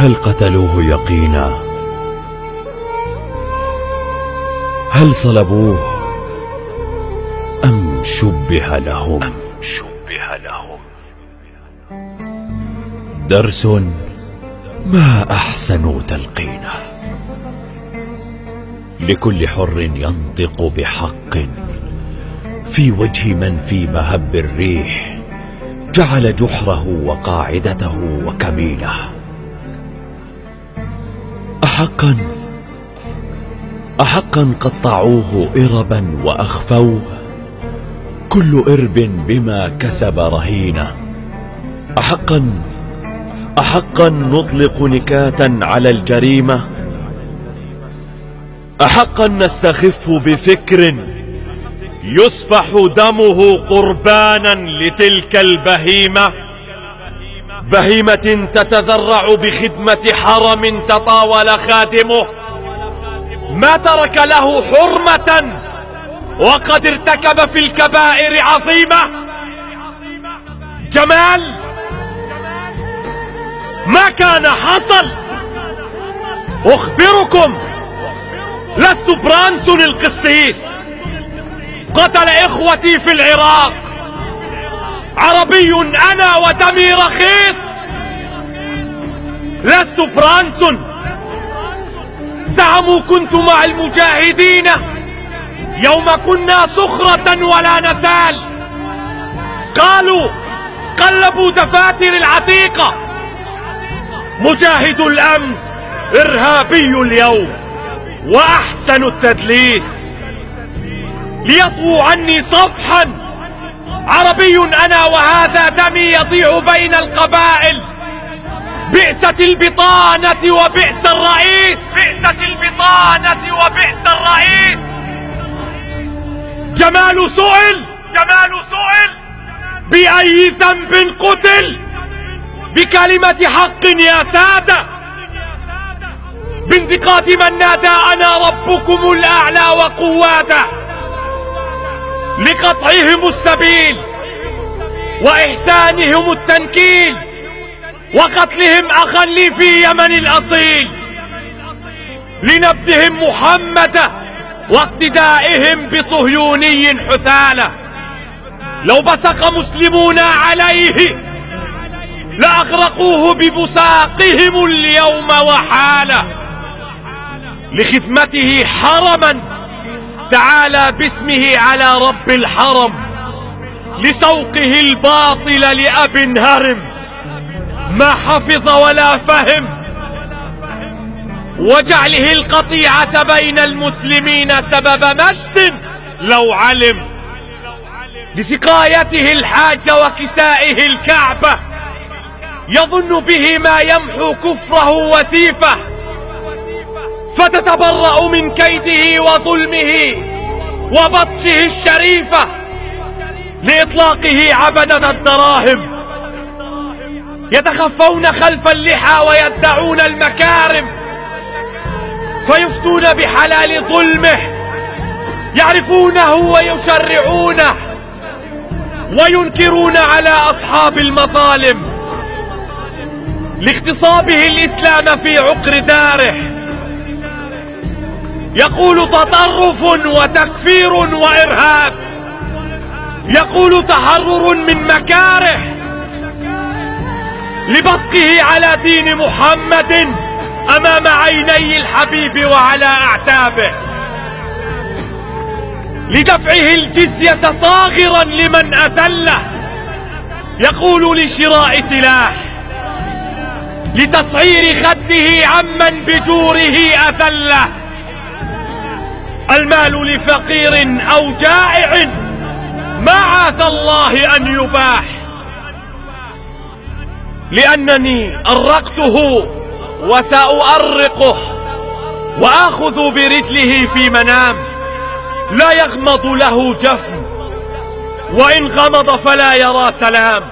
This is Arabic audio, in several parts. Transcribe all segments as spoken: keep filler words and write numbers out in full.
هل قتلوه يقينا؟ هل صلبوه أم شبه لهم؟ أم شبه لهم درس ما أحسن تلقينه لكل حر ينطق بحق في وجه من في مهب الريح جعل جحره وقاعدته وكمينه. أحقا أحقا قطعوه إربا وأخفوه كل إرب بما كسب رهينه. أحقا أحقا نطلق نكاتا على الجريمة. أحقا نستخف بفكر يسفح دمه قربانا لتلك البهيمة، بهيمة تتذرع بخدمة حرم تطاول خادمه، ما ترك له حرمة وقد ارتكب في الكبائر عظيمة. جمال ما كان حصل. أخبركم لست برانسون القسيس قتل إخوتي في العراق. عربي أنا ودمي رخيص. لست برانسون. زعموا كنت مع المجاهدين يوم كنا صخرة ولا نزال. قالوا قلبوا دفاتر العتيقة. مجاهد الأمس إرهابي اليوم وأحسن التدليس. ليطووا عني صفحا. عربي أنا وهذا دمي يضيع بين القبائل. بئست البطانة وبئس الرئيس. بئست البطانة وبئس الرئيس. جمال سئل. جمال سئل بأي ذنب قتل؟ بكلمة حق يا سادة، بانتقاد من نادى أنا ربكم الأعلى وقواده، لقطعهم السبيل وإحسانهم التنكيل وقتلهم أخا لي في يمن الأصيل، لنبذهم محمد واقتدائهم بصهيوني حثالة. لو بصق مسلمون عليه لأغرقوه ببصاقهم اليوم وحالة. لخدمته حرما تعالى باسمه على رب الحرم، لسوقه الباطل لأب هرم ما حفظ ولا فهم، وجعله القطيعة بين المسلمين سبب مجد لو علم، لسقايته الحاج وكسائه الكعبة يظن به ما يمحو كفره وسيفه، فتتبرأ من كيده وظلمه وبطشه الشريفة، لإطلاقه عبدة الدراهم يتخفون خلف اللحى ويدعون المكارم، فيفتون بحلال ظلمه، يعرفونه ويشرعونه وينكرون على أصحاب المظالم، لاغتصابه الإسلام في عقر داره. يقول تطرف وتكفير وإرهاب، يقول تحرر من مكاره، لبصقه على دين محمد أمام عيني الحبيب وعلى أعتابه، لدفعه الجزية صاغرا لمن أذله، يقول لشراء سلاح، لتصعير خده عمن بجوره أذله. المال لفقير أو جائع معاذ الله أن يباح، لأنني أرقته وسأؤرقه وآخذ برجله في منام، لا يغمض له جفن وإن غمض فلا يرى سلام.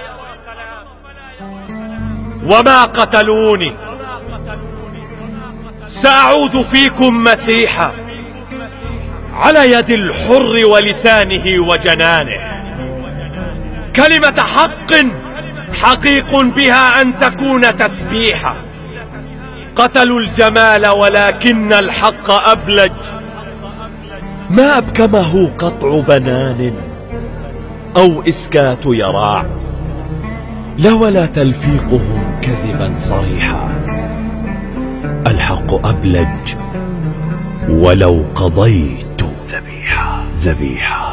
وما قتلوني سأعود فيكم مسيحا على يد الحر ولسانه وجنانه، كلمة حق حقيق بها أن تكون تسبيحا، قتلوا الجمال ولكن الحق أبلج. ما أبكمه قطع بنان أو إسكات يراع، لا ولا تلفيقهم كذبا صريحا. الحق أبلج ولو قضيت ذبيحة ذبيحة.